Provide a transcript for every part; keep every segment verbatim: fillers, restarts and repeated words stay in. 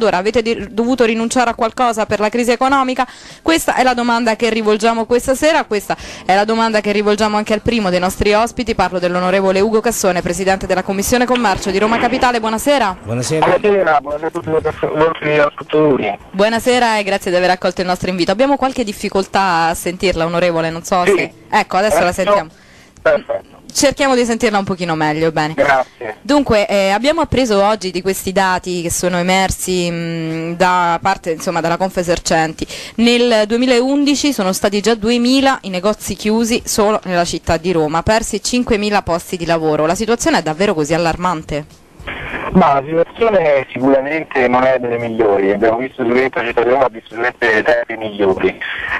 Avete dovuto rinunciare a qualcosa per la crisi economica? Questa è la domanda che rivolgiamo questa sera, questa è la domanda che rivolgiamo anche al primo dei nostri ospiti, parlo dell'onorevole Ugo Cassone, Presidente della Commissione Commercio di Roma Capitale. Buonasera. Buonasera. Buonasera, buonasera a tutti i nostri ascoltatori. Buonasera e grazie di aver accolto il nostro invito. Abbiamo qualche difficoltà a sentirla, onorevole, non so sì. se... Ecco, adesso eh, la sentiamo. Perfetto. Cerchiamo di sentirla un pochino meglio, bene. Grazie. Dunque, eh, abbiamo appreso oggi di questi dati che sono emersi mh, da parte, insomma, dalla Confesercenti. Nel duemilaundici sono stati già duemila i negozi chiusi solo nella città di Roma, persi cinquemila posti di lavoro. La situazione è davvero così allarmante? Ma la situazione sicuramente non è delle migliori, abbiamo visto sicuramente la città di Roma ha visto sicuramente tempi migliori.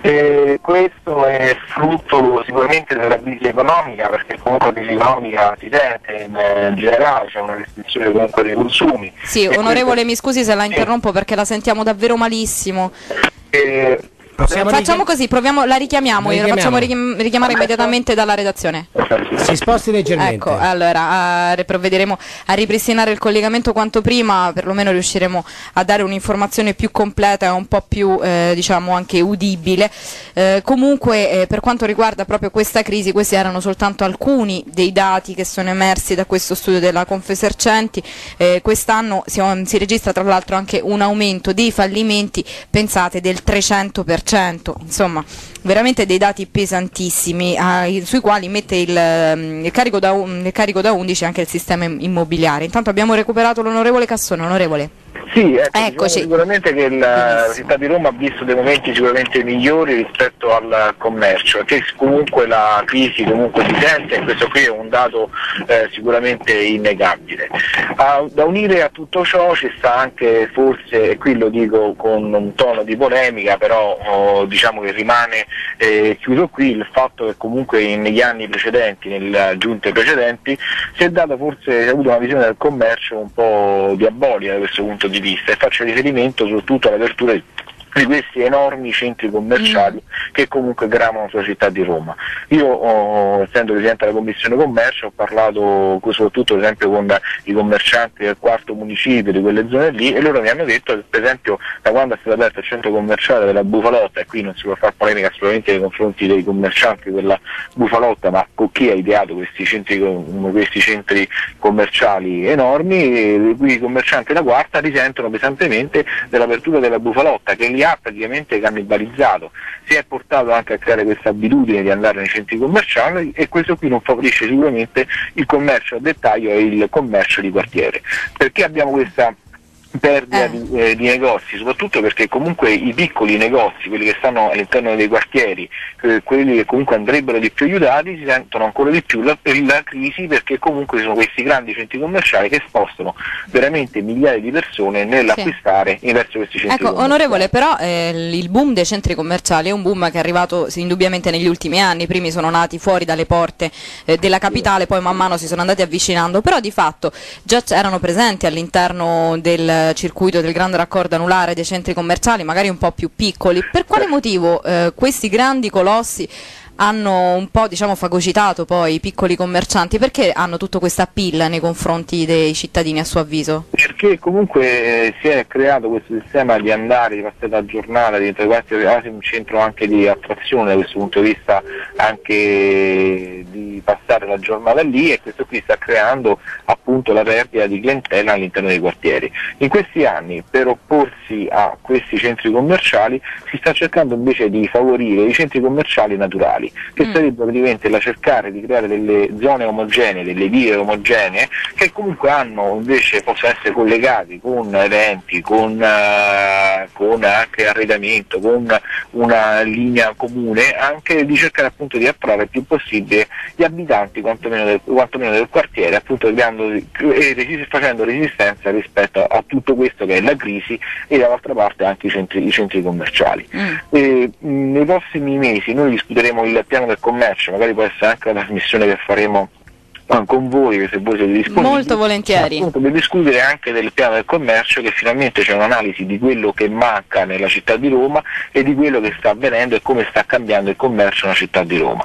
E questo è frutto sicuramente della crisi economica, perché comunque la crisi economica si sente in generale, c'è una restrizione comunque dei consumi. Sì, e onorevole, questo... mi scusi se la interrompo sì. perché la sentiamo davvero malissimo. E... Facciamo così, proviamo, la richiamiamo, la facciamo richiamare immediatamente dalla redazione. Si sposti leggermente. Ecco, allora a, provvederemo a ripristinare il collegamento quanto prima, perlomeno riusciremo a dare un'informazione più completa e un po' più eh, diciamo anche udibile. Eh, comunque eh, per quanto riguarda proprio questa crisi, questi erano soltanto alcuni dei dati che sono emersi da questo studio della Confesercenti. Eh, quest'anno si, si registra tra l'altro anche un aumento dei fallimenti, pensate, del trecento per cento. Insomma, veramente dei dati pesantissimi eh, sui quali mette il, il, carico da, il carico da undici anche il sistema immobiliare. Intanto abbiamo recuperato l'onorevole Cassone. Onorevole. Sì, ecco, Eccoci. Diciamo sicuramente che la, la città di Roma ha visto dei momenti sicuramente migliori rispetto al commercio, che comunque la crisi comunque si sente e questo qui è un dato eh, sicuramente innegabile. A, da unire a tutto ciò ci sta anche forse, e qui lo dico con un tono di polemica, però oh, diciamo che rimane eh, chiuso qui, il fatto che comunque negli anni precedenti, nelle giunte precedenti, si è data forse, si è avuto una visione del commercio un po' diabolica da questo punto di vista, e faccio riferimento soprattutto all'apertura di di questi enormi centri commerciali mm. che comunque gravano sulla città di Roma. Io, oh, essendo Presidente della Commissione Commercio, ho parlato soprattutto per esempio con i commercianti del quarto municipio, di quelle zone lì, e loro mi hanno detto che per esempio da quando è stato aperto il centro commerciale della Bufalotta, e qui non si può fare polemica assolutamente nei confronti dei commercianti della Bufalotta, ma con chi ha ideato questi centri, questi centri commerciali enormi, qui i commercianti della quarta risentono pesantemente dell'apertura della Bufalotta, che li ha praticamente cannibalizzato. Si è portato anche a creare questa abitudine di andare nei centri commerciali, e questo qui non favorisce sicuramente il commercio a dettaglio e il commercio di quartiere. Perché abbiamo questa perdita eh. di, eh, di negozi? Soprattutto perché comunque i piccoli negozi, quelli che stanno all'interno dei quartieri, eh, quelli che comunque andrebbero di più aiutati, si sentono ancora di più la, la crisi, perché comunque sono questi grandi centri commerciali che spostano veramente migliaia di persone nell'acquistare sì. verso questi centri ecco, commerciali. Onorevole, però eh, il boom dei centri commerciali è un boom che è arrivato indubbiamente negli ultimi anni. I primi sono nati fuori dalle porte eh, della capitale, poi man mano si sono andati avvicinando, però di fatto già erano presenti all'interno del circuito del grande raccordo anulare dei centri commerciali, magari un po' più piccoli. Per quale motivo eh, questi grandi colossi hanno un po', diciamo, fagocitato poi i piccoli commercianti? Perché hanno tutta questa appeal nei confronti dei cittadini, a suo avviso? Perché comunque eh, si è creato questo sistema di andare, di passare da giornata, di entrare quasi un centro anche di attrazione da questo punto di vista, anche di passare la giornata lì, e questo qui sta creando appunto la perdita di clientela all'interno dei quartieri. In questi anni, per opporsi a questi centri commerciali, si sta cercando invece di favorire i centri commerciali naturali, che mm. sarebbe praticamente la cercare di creare delle zone omogenee, delle vie omogenee, che comunque hanno invece, possono essere collegati con eventi, con, uh, con anche arredamento, con una linea comune, anche di cercare appunto di attrarre il più possibile gli abitanti quantomeno del, quantomeno del quartiere, appunto creando e resist- facendo resistenza rispetto a, a tutto questo che è la crisi, e dall'altra parte anche i centri, i centri commerciali. Mm. E, mh, nei prossimi mesi noi discuteremo il piano del commercio, magari può essere anche la trasmissione che faremo con voi, se voi siete disponibili, molto volentieri, appunto, per discutere anche del piano del commercio, che finalmente c'è un'analisi di quello che manca nella città di Roma e di quello che sta avvenendo e come sta cambiando il commercio nella città di Roma.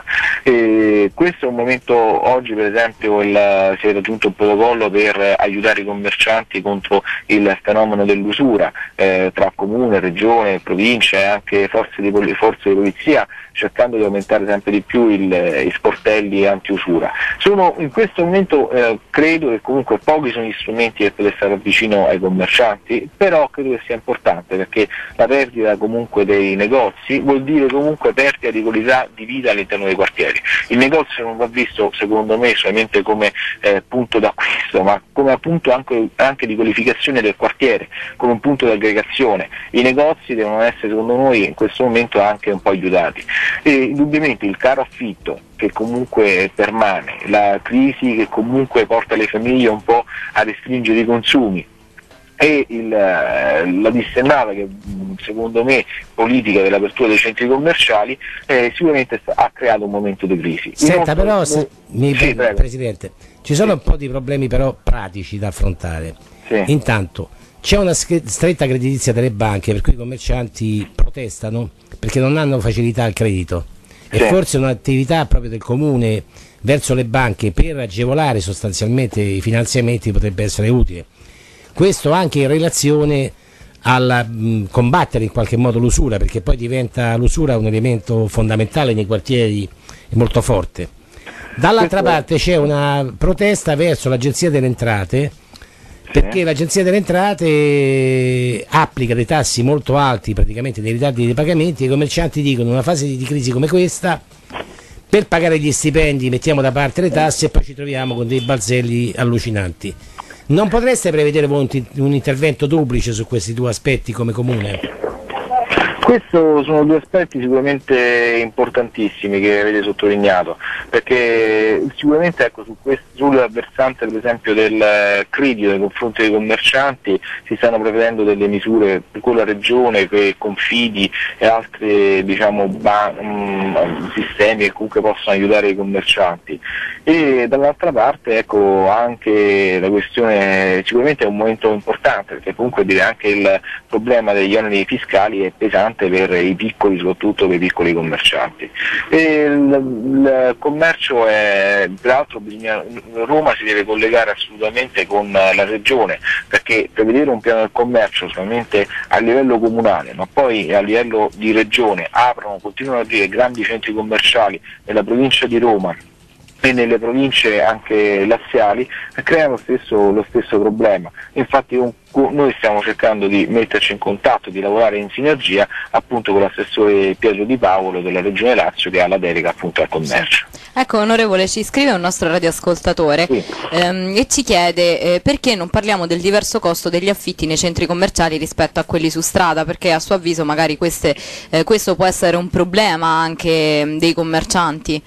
E questo è un momento, oggi per esempio il, si è raggiunto un protocollo per aiutare i commercianti contro il fenomeno dell'usura eh, tra comune, regione, provincia e anche forze di, forze di polizia, cercando di aumentare sempre di più il, i sportelli anti-usura. Sono in questo momento eh, credo che comunque pochi sono gli strumenti per poter stare vicino ai commercianti, però credo che sia importante, perché la perdita comunque dei negozi vuol dire comunque perdita di qualità di vita all'interno dei quartieri. Il negozio non va visto secondo me solamente come eh, punto d'acquisto, ma come appunto anche, anche di qualificazione del quartiere, come un punto di aggregazione. I negozi devono essere secondo noi in questo momento anche un po' aiutati. E indubbiamente il caro affitto che comunque permane, la crisi che comunque porta le famiglie un po' a restringere i consumi e il, la dissennata che secondo me politica dell'apertura dei centri commerciali eh, sicuramente ha creato un momento di crisi. Senta, nostro... però se... mi... sì, Presidente, ci sono sì. un po' di problemi però pratici da affrontare. Sì. Intanto c'è una stretta creditizia delle banche per cui i commercianti protestano perché non hanno facilità al credito. E sì. forse un'attività proprio del comune verso le banche per agevolare sostanzialmente i finanziamenti potrebbe essere utile. Questo anche in relazione a combattere in qualche modo l'usura, perché poi diventa l'usura un elemento fondamentale nei quartieri e molto forte. Dall'altra parte c'è una protesta verso l'Agenzia delle Entrate, perché l'Agenzia delle Entrate applica dei tassi molto alti, praticamente dei ritardi dei pagamenti, e i commercianti dicono in una fase di crisi come questa per pagare gli stipendi mettiamo da parte le tasse e poi ci troviamo con dei balzelli allucinanti. Non potreste prevedere un intervento duplice su questi due aspetti come comune? Questi sono due aspetti sicuramente importantissimi che avete sottolineato, perché sicuramente ecco, su questo, sul versante per esempio del credito nei confronti dei commercianti si stanno prevedendo delle misure con la regione, che Confidi e altri diciamo, ban- sistemi che comunque possono aiutare i commercianti. E dall'altra parte ecco, anche la questione sicuramente è un momento importante, perché comunque dire anche il problema degli oneri fiscali è pesante per i piccoli, soprattutto per i piccoli commercianti. E il, il commercio è, peraltro bisogna, Roma si deve collegare assolutamente con la regione, perché prevedere un piano del commercio solamente a livello comunale, ma poi a livello di regione aprono, continuano ad aprire grandi centri commerciali nella provincia di Roma e nelle province anche laziali, crea lo stesso, lo stesso problema. Infatti noi stiamo cercando di metterci in contatto, di lavorare in sinergia appunto con l'assessore Pietro Di Paolo della Regione Lazio, che ha la delega appunto al commercio. Sì. Ecco, onorevole, ci scrive un nostro radioascoltatore sì. ehm, e ci chiede eh, perché non parliamo del diverso costo degli affitti nei centri commerciali rispetto a quelli su strada, perché a suo avviso magari queste, eh, questo può essere un problema anche dei commercianti.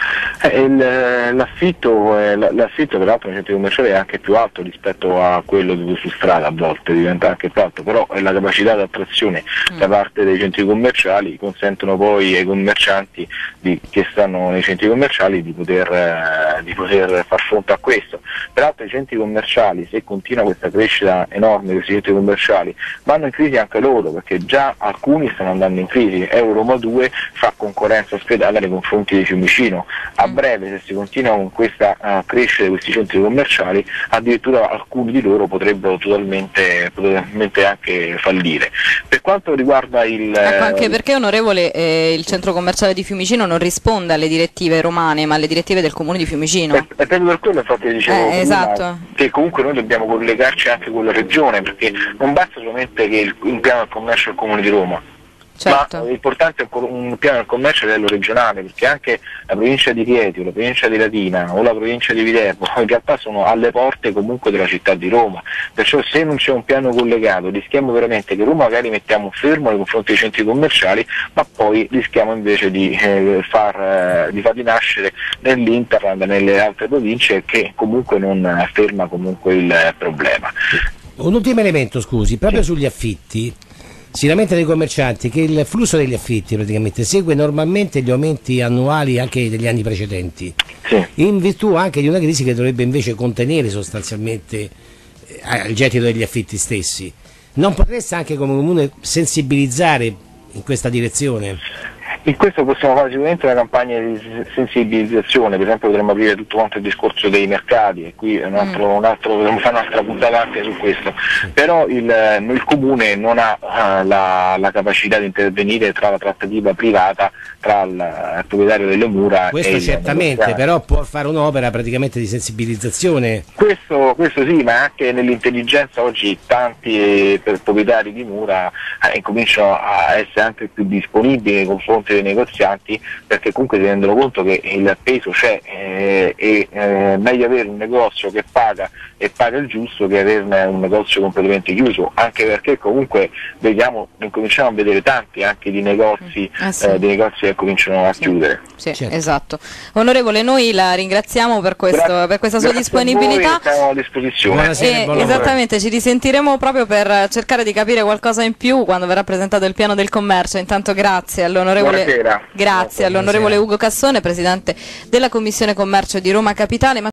Eh, l'affitto, eh, l'affitto peraltro nei centri commerciali è anche più alto rispetto a quello di, su strada, a volte diventa anche più alto, però la capacità di attrazione mm. da parte dei centri commerciali consentono poi ai commercianti di, che stanno nei centri commerciali di poter, eh, di poter far fronte a questo. Peraltro i centri commerciali, se continua questa crescita enorme di questi centri commerciali, vanno in crisi anche loro, perché già alcuni stanno andando in crisi. Euroroma due fa concorrenza ospedale nei confronti di Fiumicino. A breve, se si continua con questa uh, crescita di questi centri commerciali, addirittura alcuni di loro potrebbero totalmente, totalmente anche fallire. Per quanto riguarda il... Ecco, anche perché, onorevole, eh, il centro commerciale di Fiumicino non risponde alle direttive romane, ma alle direttive del comune di Fiumicino. È, è proprio per quello infatti dicevo eh, prima, esatto. che comunque noi dobbiamo collegarci anche con la regione, perché non basta solamente che il, il piano del commercio del comune di Roma. Certo. Ma è importante un piano del commercio a livello regionale, perché anche la provincia di Chieti o la provincia di Latina o la provincia di Viterbo in realtà sono alle porte comunque della città di Roma, perciò se non c'è un piano collegato rischiamo veramente che Roma magari mettiamo un fermo nei confronti dei centri commerciali, ma poi rischiamo invece di, eh, far, eh, di farli nascere nell'Interland, nelle altre province, che comunque non ferma comunque il problema. Un ultimo elemento, scusi, proprio sì. sugli affitti. si lamentano i commercianti che il flusso degli affitti praticamente segue normalmente gli aumenti annuali anche degli anni precedenti, sì. in virtù anche di una crisi che dovrebbe invece contenere sostanzialmente eh, il gettito degli affitti stessi. Non potreste anche come comune sensibilizzare in questa direzione? In questo possiamo fare sicuramente una campagna di sensibilizzazione, per esempio potremmo aprire tutto quanto il discorso dei mercati, e qui è un altro, un altro, potremmo fare un'altra puntata anche su questo, però il, il Comune non ha uh, la, la capacità di intervenire tra la trattativa privata tra il, il proprietario delle mura questo e certamente, il però può fare un'opera praticamente di sensibilizzazione. Questo, questo sì, ma anche nell'intelligenza oggi tanti eh, per proprietari di mura eh, incominciano a essere anche più disponibili nei confronti dei negozianti, perché comunque si rendono conto che il peso c'è eh, e è eh, meglio avere un negozio che paga e paga il giusto che averne un negozio completamente chiuso, anche perché comunque vediamo, cominciamo a vedere tanti anche di negozi, ah, sì. eh, di negozi che cominciano a sì. chiudere. Sì, certo. Esatto. Onorevole, noi la ringraziamo per, questo, Grazie, per questa sua disponibilità. A voi, siamo a disposizione. Buonasera e E, buon lavoro. esattamente, ci risentiremo proprio per cercare di capire qualcosa in più quando verrà presentato il piano del commercio. Intanto grazie all'onorevole Buonasera. grazie all'onorevole Ugo Cassone, presidente della Commissione Commercio di Roma Capitale.